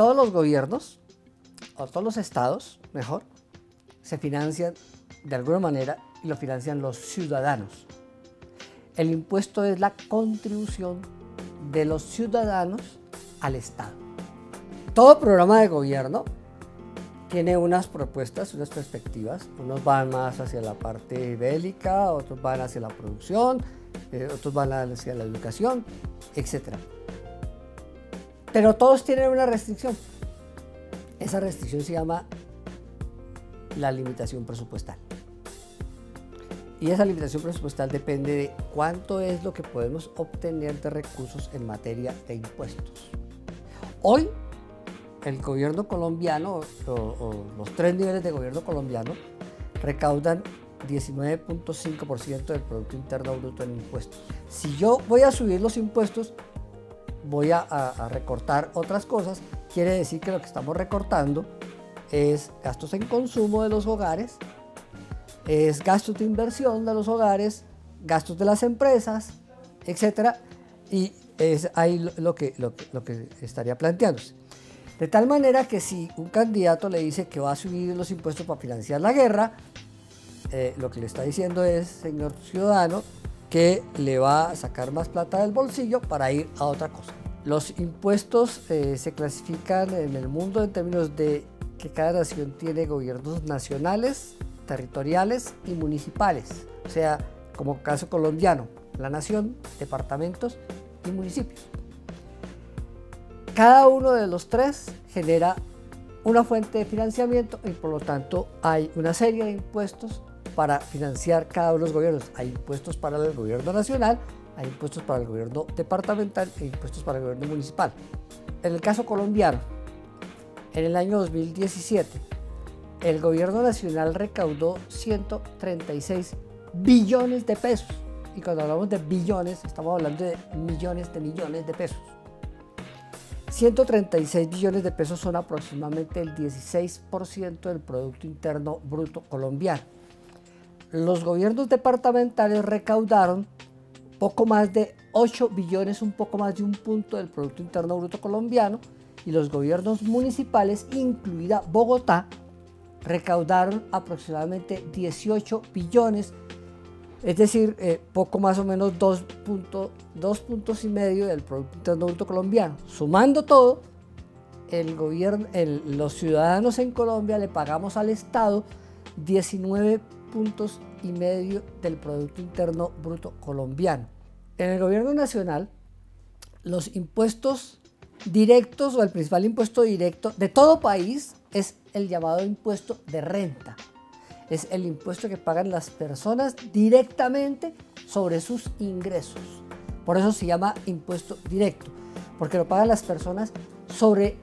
todos los gobiernos, o todos los estados, mejor, se financian de alguna manera y lo financian los ciudadanos. El impuesto es la contribución de los ciudadanos al Estado. Todo programa de gobierno tiene unas propuestas, unas perspectivas. Unos van más hacia la parte bélica, otros van hacia la producción, otros van hacia la educación, etc. Pero todos tienen una restricción. Esa restricción se llama la limitación presupuestal. Y esa limitación presupuestal depende de cuánto es lo que podemos obtener de recursos en materia de impuestos. Hoy, el gobierno colombiano, o los tres niveles de gobierno colombiano, recaudan 19.5% del Producto Interno Bruto en impuestos. Si yo voy a subir los impuestos, voy a recortar otras cosas, quiere decir que lo que estamos recortando es gastos en consumo de los hogares, es gastos de inversión de los hogares, gastos de las empresas, etc. Y es ahí lo que estaría planteándose. De tal manera que si un candidato le dice que va a subir los impuestos para financiar la guerra, lo que le está diciendo es, señor ciudadano, que le va a sacar más plata del bolsillo para ir a otra cosa. Los impuestos se clasifican en el mundo en términos de que cada nación tiene gobiernos nacionales, territoriales y municipales. O sea, como caso colombiano, la nación, departamentos y municipios. Cada uno de los tres genera una fuente de financiamiento y por lo tanto hay una serie de impuestos para financiar cada uno de los gobiernos. Hay impuestos para el gobierno nacional, hay impuestos para el gobierno departamental e impuestos para el gobierno municipal. En el caso colombiano, en el año 2017, el gobierno nacional recaudó 136 billones de pesos. Y cuando hablamos de billones, estamos hablando de millones de pesos. 136 billones de pesos son aproximadamente el 16% del Producto Interno Bruto colombiano. Los gobiernos departamentales recaudaron poco más de 8 billones, un poco más de un punto del Producto Interno Bruto colombiano, y los gobiernos municipales, incluida Bogotá, recaudaron aproximadamente 18 billones, es decir, poco más o menos 2 puntos y medio del Producto Interno Bruto colombiano. Sumando todo, los ciudadanos en Colombia le pagamos al Estado 19 puntos y medio del Producto Interno Bruto colombiano. En el gobierno nacional, los impuestos directos o el principal impuesto directo de todo país es el llamado impuesto de renta. Es el impuesto que pagan las personas directamente sobre sus ingresos. Por eso se llama impuesto directo, porque lo pagan las personas sobre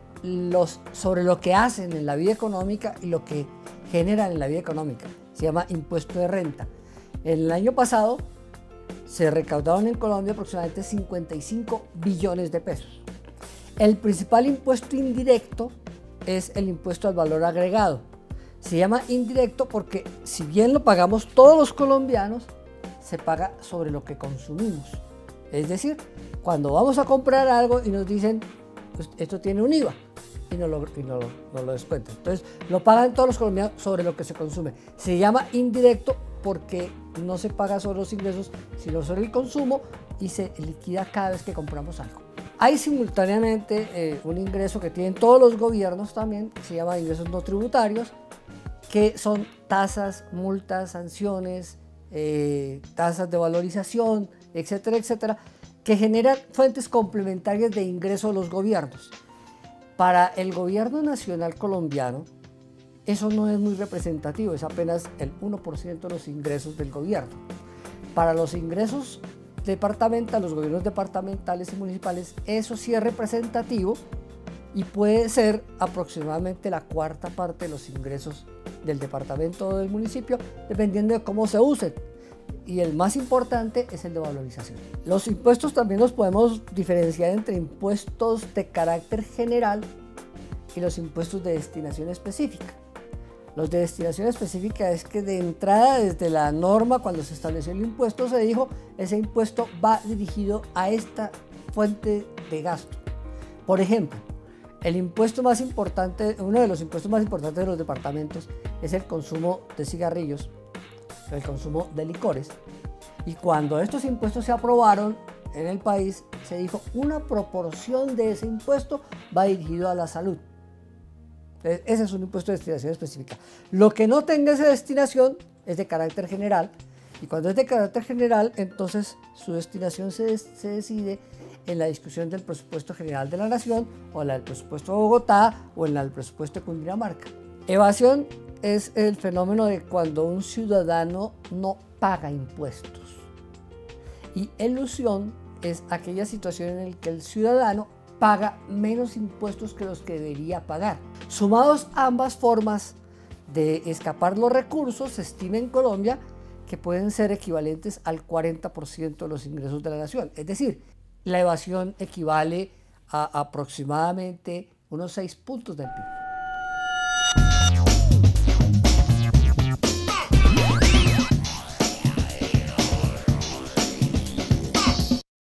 lo que hacen en la vida económica y lo que generan en la vida económica. Se llama impuesto de renta. El año pasado se recaudaron en Colombia aproximadamente 55 billones de pesos. El principal impuesto indirecto es el impuesto al valor agregado. Se llama indirecto porque si bien lo pagamos todos los colombianos, se paga sobre lo que consumimos. Es decir, cuando vamos a comprar algo y nos dicen, pues esto tiene un IVA, y no lo descuentan. Entonces, lo pagan todos los colombianos sobre lo que se consume. Se llama indirecto porque no se paga sobre los ingresos, sino sobre el consumo y se liquida cada vez que compramos algo. Hay simultáneamente un ingreso que tienen todos los gobiernos también, que se llama ingresos no tributarios, que son tasas, multas, sanciones, tasas de valorización, etcétera, etcétera, que generan fuentes complementarias de ingreso a los gobiernos. Para el gobierno nacional colombiano, eso no es muy representativo, es apenas el 1% de los ingresos del gobierno. Para los ingresos departamentales, los gobiernos departamentales y municipales, eso sí es representativo y puede ser aproximadamente la cuarta parte de los ingresos del departamento o del municipio, dependiendo de cómo se usen. Y el más importante es el de valorización. Los impuestos también los podemos diferenciar entre impuestos de carácter general y los impuestos de destinación específica. Los de destinación específica es que de entrada, desde la norma, cuando se estableció el impuesto, se dijo ese impuesto va dirigido a esta fuente de gasto. Por ejemplo, El impuesto más importante, uno de los impuestos más importantes de los departamentos es el consumo de cigarrillos, el consumo de licores. Y cuando estos impuestos se aprobaron en el país, se dijo una proporción de ese impuesto va dirigido a la salud. Ese es un impuesto de destinación específica. Lo que no tenga esa destinación es de carácter general, y cuando es de carácter general, entonces su destinación se decide en la discusión del presupuesto general de la Nación, o en la del presupuesto de Bogotá, o en la del presupuesto de Cundinamarca. Evasión es el fenómeno de cuando un ciudadano no paga impuestos. Y elusión es aquella situación en la que el ciudadano paga menos impuestos que los que debería pagar. Sumados ambas formas de escapar los recursos, se estima en Colombia que pueden ser equivalentes al 40% de los ingresos de la nación. Es decir, la evasión equivale a aproximadamente unos 6 puntos del PIB.